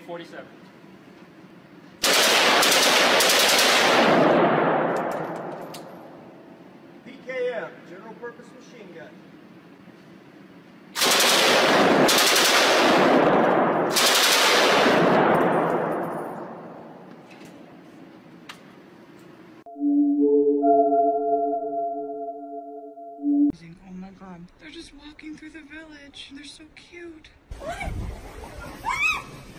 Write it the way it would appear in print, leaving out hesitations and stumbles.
47. PKM, general purpose machine gun. Oh my god, they're just walking through the village. They're so cute.